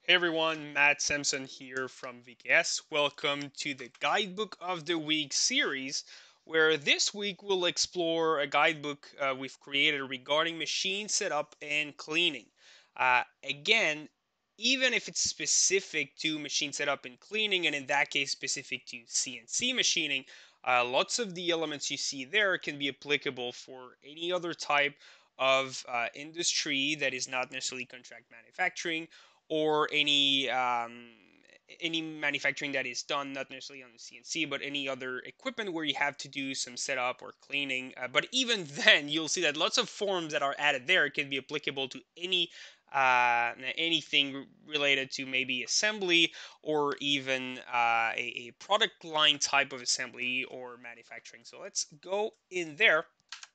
Hey everyone, Matt Samson here from VKS. Welcome to the Guidebook of the Week series, where this week we'll explore a guidebook we've created regarding machine setup and cleaning. Again, even if it's specific to machine setup and cleaning, and in that case specific to CNC machining, lots of the elements you see there can be applicable for any other type of industry that is not necessarily contract manufacturing or any manufacturing that is done not necessarily on the CNC, but any other equipment where you have to do some setup or cleaning. But even then, you'll see that lots of forms that are added there can be applicable to anything related to maybe assembly or even a product line type of assembly or manufacturing. So let's go in there.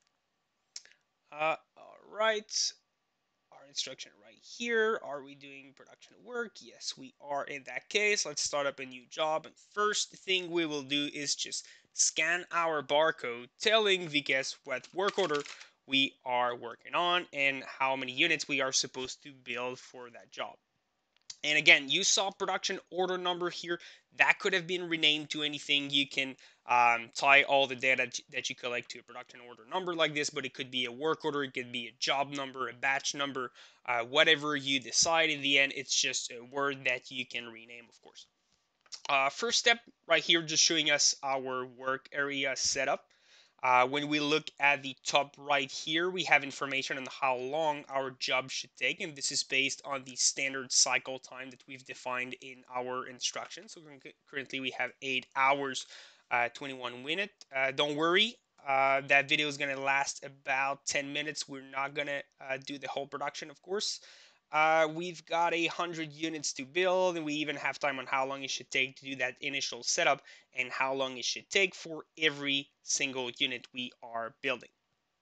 All right, our instruction right here. Are we doing production work? Yes, we are. In that case, let's start up a new job. And first thing we will do is just scan our barcode telling VKS what work order we are working on and how many units we are supposed to build for that job. And again, you saw production order number here. That could have been renamed to anything. You can tie all the data that you collect to a production order number like this, but it could be a work order, it could be a job number, a batch number, whatever you decide in the end. It's just a word that you can rename, of course. First step right here, just showing us our work area setup. When we look at the top right here, we have information on how long our job should take, and this is based on the standard cycle time that we've defined in our instructions. So currently we have 8 hours, 21 minutes. Don't worry, that video is going to last about 10 minutes. We're not going to do the whole production, of course. We've got 100 units to build, and we even have time on how long it should take to do that initial setup and how long it should take for every single unit we are building.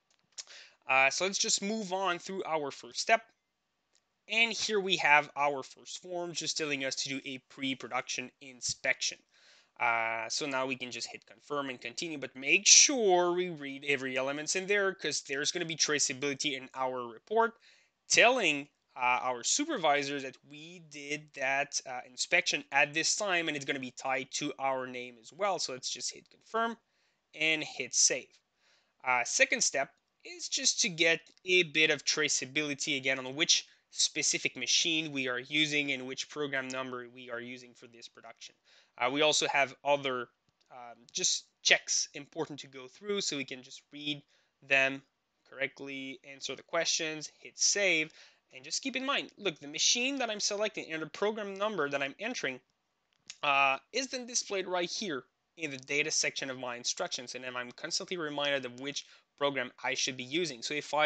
So let's just move on through our first step. And here we have our first form just telling us to do a pre-production inspection. So now we can just hit confirm and continue, but make sure we read every element in there because there's going to be traceability in our report telling our supervisor that we did that inspection at this time, and it's going to be tied to our name as well. So let's just hit confirm and hit save. Second step is just to get a bit of traceability again on which specific machine we are using and which program number we are using for this production. We also have other just checks important to go through, so we can just read them correctly, answer the questions, hit save, and just keep in mind, look, the machine that I'm selecting and the program number that I'm entering is then displayed right here in the data section of my instructions, and then I'm constantly reminded of which program I should be using. So if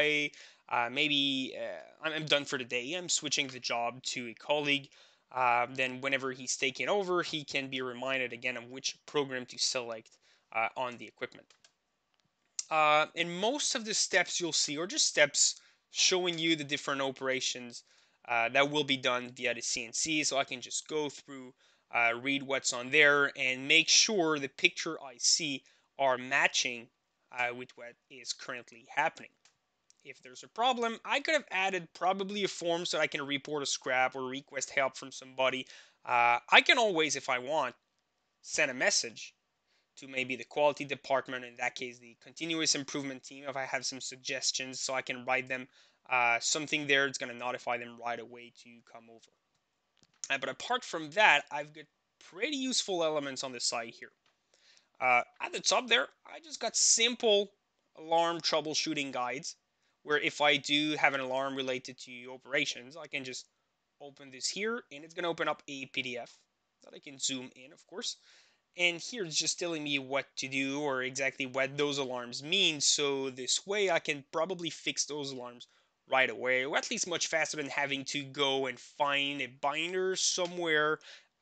I'm done for the day, I'm switching the job to a colleague, then whenever he's taken over, he can be reminded again of which program to select on the equipment. And most of the steps you'll see are just steps showing you the different operations that will be done via the CNC. So I can just go through, read what's on there, and make sure the picture I see are matching with what is currently happening. If there's a problem, I could have added probably a form so I can report a scrap or request help from somebody. I can always, if I want, send a message to maybe the quality department, in that case the continuous improvement team, if I have some suggestions, so I can write them something there. It's going to notify them right away to come over. But apart from that, I've got pretty useful elements on the side here. At the top there, I just got simple alarm troubleshooting guides, where if I do have an alarm related to operations, I can just open this here, and it's going to open up a PDF that I can zoom in, of course. And here it's just telling me what to do or exactly what those alarms mean. So this way I can probably fix those alarms right away, or at least much faster than having to go and find a binder somewhere.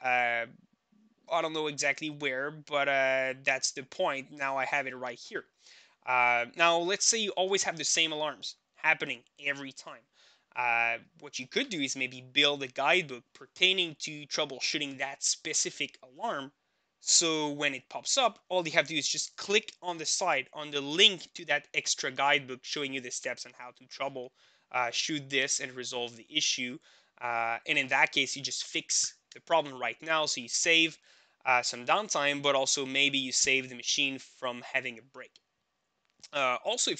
I don't know exactly where, but that's the point. Now I have it right here. Now let's say you always have the same alarms happening every time. What you could do is maybe build a guidebook pertaining to troubleshooting that specific alarm. So when it pops up, all you have to do is just click on the side on the link to that extra guidebook showing you the steps on how to troubleshoot this and resolve the issue. And in that case, you just fix the problem right now. So you save some downtime, but also maybe you save the machine from having a break. Also,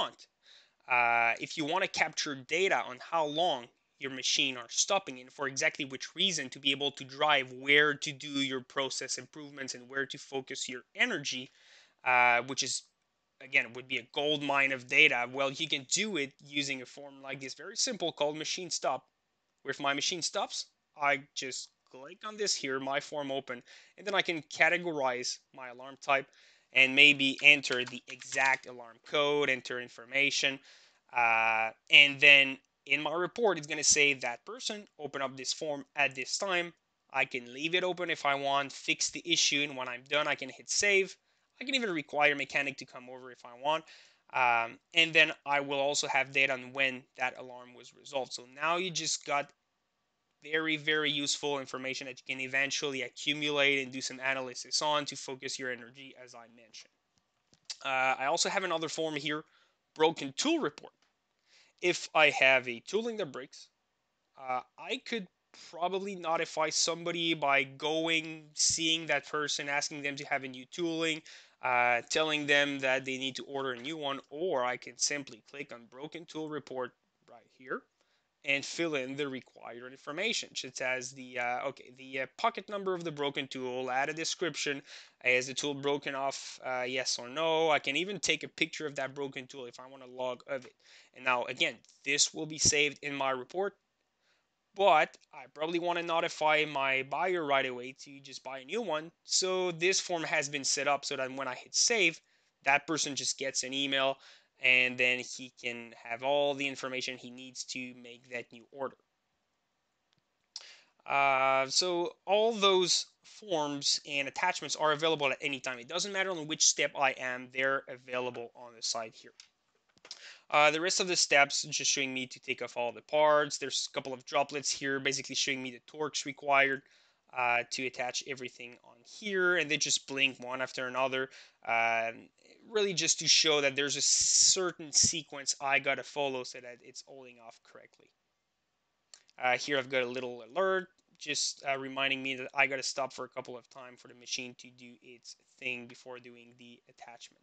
if you want to capture data on how long your machine are stopping and for exactly which reason to be able to drive where to do your process improvements and where to focus your energy, which is again would be a gold mine of data. Well, you can do it using a form like this, very simple, called machine stop, where if my machine stops, I just click on this here, my form open, and then I can categorize my alarm type and maybe enter the exact alarm code, enter information, and then in my report, it's going to say that person open up this form at this time. I can leave it open if I want, fix the issue, and when I'm done, I can hit save. I can even require a mechanic to come over if I want. And then I will also have data on when that alarm was resolved. So now you just got very, very useful information that you can eventually accumulate and do some analysis on to focus your energy, as I mentioned. I also have another form here, broken tool report. If I have a tooling that breaks, I could probably notify somebody by going, seeing that person, asking them to have a new tooling, telling them that they need to order a new one, or I can simply click on broken tool report right here and fill in the required information, such as the pocket number of the broken tool, add a description, is the tool broken off, yes or no. I can even take a picture of that broken tool if I want to log of it. And now again, this will be saved in my report, but I probably want to notify my buyer right away to just buy a new one. So this form has been set up so that when I hit save, that person just gets an email and then he can have all the information he needs to make that new order. So all those forms and attachments are available at any time. It doesn't matter on which step I am, they're available on the site here. The rest of the steps just showing me to take off all the parts. There's a couple of droplets here, basically showing me the torques required to attach everything on here, and they just blink one after another. Really just to show that there's a certain sequence I gotta follow so that it's holding off correctly. Here I've got a little alert, just reminding me that I gotta stop for a couple of times for the machine to do its thing before doing the attachment.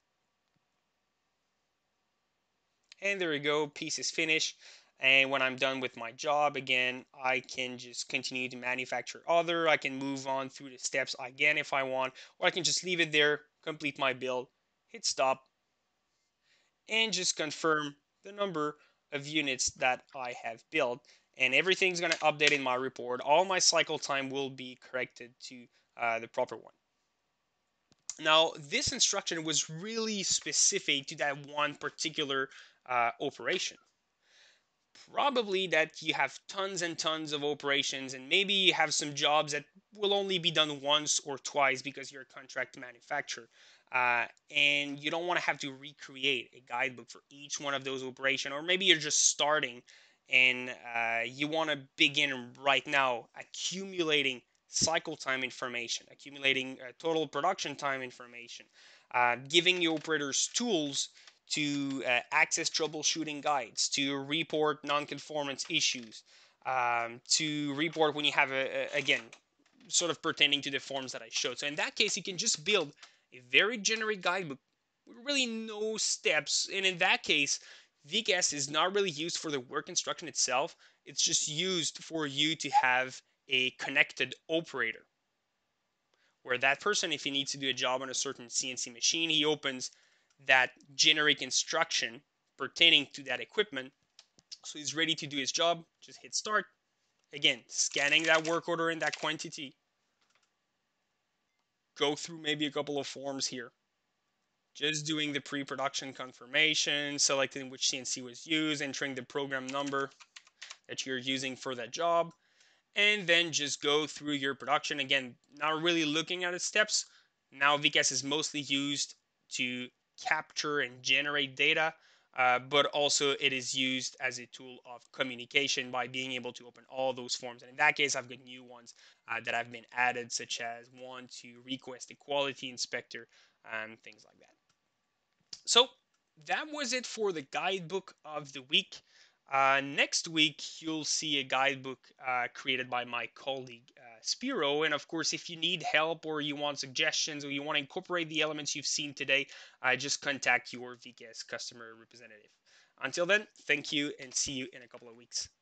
And there we go, piece is finished. And when I'm done with my job again, I can just continue to manufacture other. I can move on through the steps again if I want, or I can just leave it there, complete my build, hit stop, and just confirm the number of units that I have built. And everything's going to update in my report. All my cycle time will be corrected to the proper one. Now, this instruction was really specific to that one particular operation. Probably that you have tons and tons of operations, and maybe you have some jobs that will only be done once or twice because you're a contract manufacturer. And you don't want to have to recreate a guidebook for each one of those operations, or maybe you're just starting and you want to begin right now accumulating cycle time information, accumulating total production time information, giving your operators tools to access troubleshooting guides, to report non-conformance issues, to report when you have again, sort of pertaining to the forms that I showed. So in that case, you can just build a very generic guidebook with really no steps. And in that case, VCAS is not really used for the work instruction itself. It's just used for you to have a connected operator, where that person, if he needs to do a job on a certain CNC machine, he opens that generic instruction pertaining to that equipment. So he's ready to do his job, just hit start. Again, scanning that work order in that quantity. Go through maybe a couple of forms here. Just doing the pre-production confirmation, selecting which CNC was used, entering the program number that you're using for that job, and then just go through your production. Again, not really looking at the steps. Now VCAS is mostly used to capture and generate data, but also it is used as a tool of communication by being able to open all those forms. And in that case, I've got new ones that have been added, such as one to request a quality inspector and things like that. So that was it for the guidebook of the week. Next week, you'll see a guidebook created by my colleague Spiro. And of course, if you need help or you want suggestions or you want to incorporate the elements you've seen today, just contact your VKS customer representative. Until then, thank you and see you in a couple of weeks.